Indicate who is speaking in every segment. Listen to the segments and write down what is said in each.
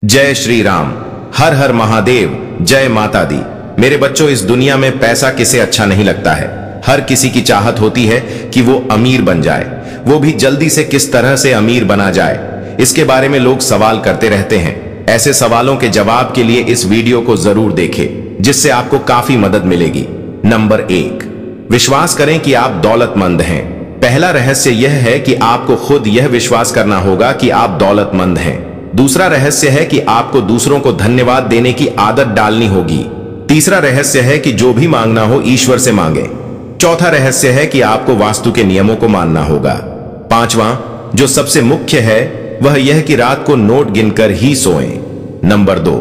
Speaker 1: जय श्री राम। हर हर महादेव। जय माता दी। मेरे बच्चों, इस दुनिया में पैसा किसे अच्छा नहीं लगता है। हर किसी की चाहत होती है कि वो अमीर बन जाए, वो भी जल्दी से। किस तरह से अमीर बना जाए, इसके बारे में लोग सवाल करते रहते हैं। ऐसे सवालों के जवाब के लिए इस वीडियो को जरूर देखें, जिससे आपको काफी मदद मिलेगी। नंबर 1, विश्वास करें कि आप दौलतमंद हैं। पहला रहस्य यह है कि आपको खुद यह विश्वास करना होगा कि आप दौलतमंद हैं। दूसरा रहस्य है कि आपको दूसरों को धन्यवाद देने की आदत डालनी होगी। तीसरा रहस्य है कि जो भी मांगना हो ईश्वर से मांगे। चौथा रहस्य है कि आपको वास्तु के नियमों को मानना होगा। पांचवां, जो सबसे मुख्य है, वह यह कि रात को नोट गिनकर ही सोएं। नंबर 2,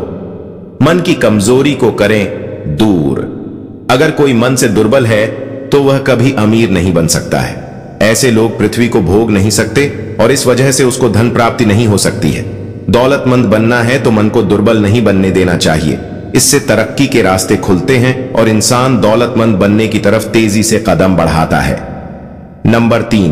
Speaker 1: मन की कमजोरी को करें दूर। अगर कोई मन से दुर्बल है तो वह कभी अमीर नहीं बन सकता है। ऐसे लोग पृथ्वी को भोग नहीं सकते और इस वजह से उसको धन प्राप्ति नहीं हो सकती है। दौलतमंद बनना है तो मन को दुर्बल नहीं बनने देना चाहिए। इससे तरक्की के रास्ते खुलते हैं और इंसान दौलतमंद बनने की तरफ तेजी से कदम बढ़ाता है। नंबर 3,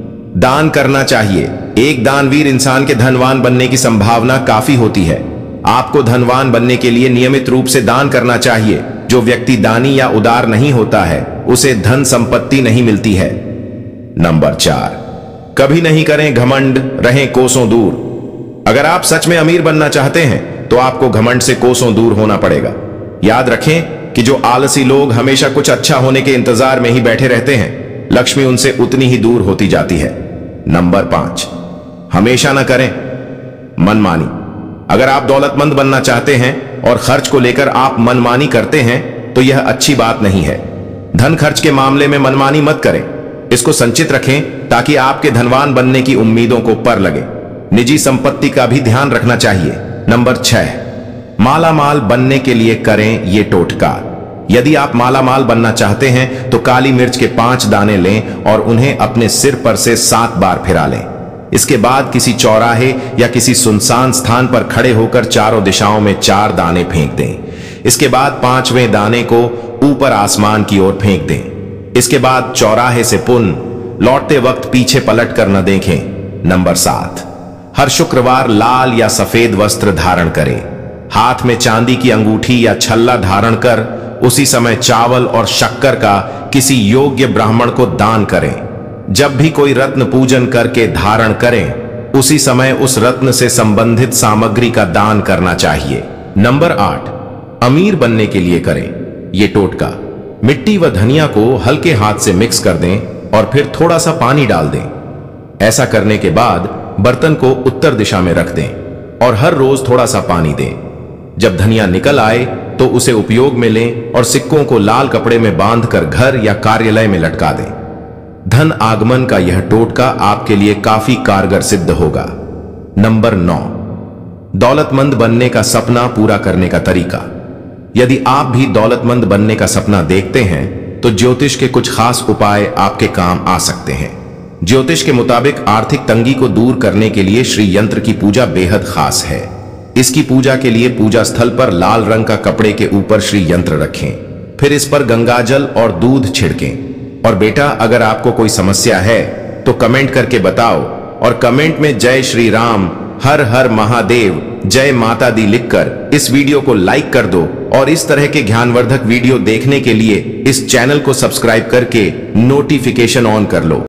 Speaker 1: दान करना चाहिए। एक दानवीर इंसान के धनवान बनने की संभावना काफी होती है। आपको धनवान बनने के लिए नियमित रूप से दान करना चाहिए। जो व्यक्ति दानी या उदार नहीं होता है, उसे धन संपत्ति नहीं मिलती है। नंबर 4, कभी नहीं करें घमंड, रहें कोसों दूर। अगर आप सच में अमीर बनना चाहते हैं तो आपको घमंड से कोसों दूर होना पड़ेगा। याद रखें कि जो आलसी लोग हमेशा कुछ अच्छा होने के इंतजार में ही बैठे रहते हैं, लक्ष्मी उनसे उतनी ही दूर होती जाती है। नंबर 5, हमेशा न करें मनमानी। अगर आप दौलतमंद बनना चाहते हैं और खर्च को लेकर आप मनमानी करते हैं तो यह अच्छी बात नहीं है। धन खर्च के मामले में मनमानी मत करें। इसको संचित रखें ताकि आपके धनवान बनने की उम्मीदों को पर लगे। निजी संपत्ति का भी ध्यान रखना चाहिए। नंबर 6, मालामाल बनने के लिए करें ये टोटका। यदि आप मालामाल बनना चाहते हैं तो काली मिर्च के 5 दाने लें और उन्हें अपने सिर पर से 7 बार फिरा लें। इसके बाद किसी चौराहे या किसी सुनसान स्थान पर खड़े होकर चारों दिशाओं में 4 दाने फेंक दें। इसके बाद 5वें दाने को ऊपर आसमान की ओर फेंक दें। इसके बाद चौराहे से पुनः लौटते वक्त पीछे पलट कर न देखें। नंबर 7, हर शुक्रवार लाल या सफेद वस्त्र धारण करें। हाथ में चांदी की अंगूठी या छल्ला धारण कर उसी समय चावल और शक्कर का किसी योग्य ब्राह्मण को दान करें। जब भी कोई रत्न पूजन करके धारण करें, उसी समय उस रत्न से संबंधित सामग्री का दान करना चाहिए। नंबर 8, अमीर बनने के लिए करें ये टोटका। मिट्टी व धनिया को हल्के हाथ से मिक्स कर दें और फिर थोड़ा सा पानी डाल दें। ऐसा करने के बाद बर्तन को उत्तर दिशा में रख दें और हर रोज थोड़ा सा पानी दें। जब धनिया निकल आए तो उसे उपयोग में लें और सिक्कों को लाल कपड़े में बांधकर घर या कार्यालय में लटका दें। धन आगमन का यह टोटका आपके लिए काफी कारगर सिद्ध होगा। नंबर 9, दौलतमंद बनने का सपना पूरा करने का तरीका। यदि आप भी दौलतमंद बनने का सपना देखते हैं तो ज्योतिष के कुछ खास उपाय आपके काम आ सकते हैं। ज्योतिष के मुताबिक आर्थिक तंगी को दूर करने के लिए श्री यंत्र की पूजा बेहद खास है। इसकी पूजा के लिए पूजा स्थल पर लाल रंग का कपड़े के ऊपर श्री यंत्र रखें, फिर इस पर गंगाजल और दूध छिड़कें। और बेटा, अगर आपको कोई समस्या है तो कमेंट करके बताओ और कमेंट में जय श्री राम, हर हर महादेव, जय माता दी लिखकर इस वीडियो को लाइक कर दो। और इस तरह के ज्ञानवर्धक वीडियो देखने के लिए इस चैनल को सब्सक्राइब करके नोटिफिकेशन ऑन कर लो।